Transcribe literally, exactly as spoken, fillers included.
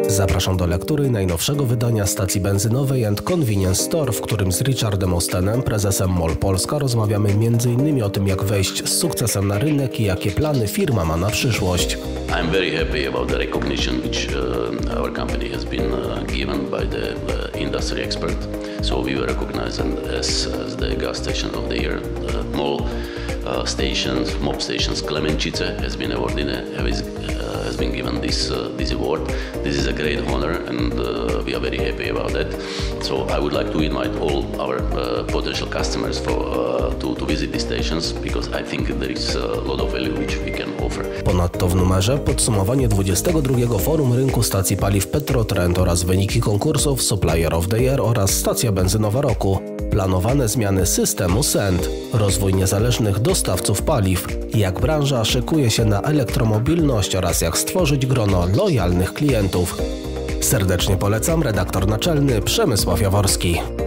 Zapraszam do lektury najnowszego wydania stacji benzynowej and Convenience Store, w którym z Richardem Ostenem, prezesem MOL Polska, rozmawiamy między innymi o tym, jak wejść z sukcesem na rynek i jakie plany firma ma na przyszłość. I'm very happy about the recognition which uh, our company has been uh, given by the uh, industry expert. So we were recognized as, as the gas station of the year. Uh, MOL uh, stations, M O P stations, Klemenčice has been awarded, uh, has been given this uh, this award. This is a great honor, and uh, we are very happy about that. So I would like to invite all our uh, potential customers for uh, to to visit these stations, because I think there is a lot of value which we can offer. Ponadto w numerze podsumowanie dwudziestego drugiego Forum Rynku Stacji Paliw Petrotrend oraz wyniki konkursów Supplier of the Year oraz Stacja Benzynowa Roku. Planowane zmiany systemu S E N T, rozwój niezależnych dostawców paliw, jak branża szykuje się na elektromobilność oraz jak stworzyć grono lojalnych klientów. Serdecznie polecam, redaktor naczelny Przemysław Jaworski.